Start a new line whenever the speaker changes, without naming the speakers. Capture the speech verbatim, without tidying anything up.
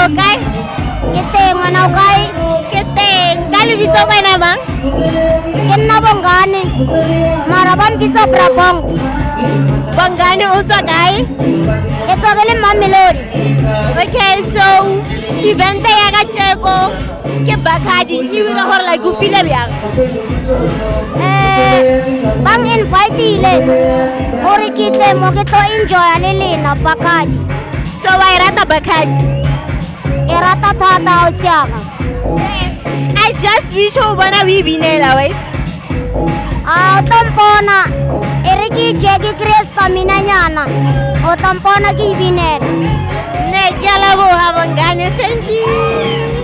okay?
Kiteng mana okay?
Kiteng. Kali bisa kau nama?
Kenna Bongani. Maraban kita pra Bongs.
Bongani untuk kai?
Itu beli Mamelodi.
Okay, so event yang kacau ke bakadi ini kita harus lagi film yang.
Eh, bang invite ile. Ori kita mau kita enjoy alili na bakadi.
So why rata bakadi?
Erata tata usiaga.
I just wish you wanna be binela, wait.
Ah, tampona. Eriki jegi kresta minanyana. O tampona ki biner.
Ne jala bo habangane, thank you.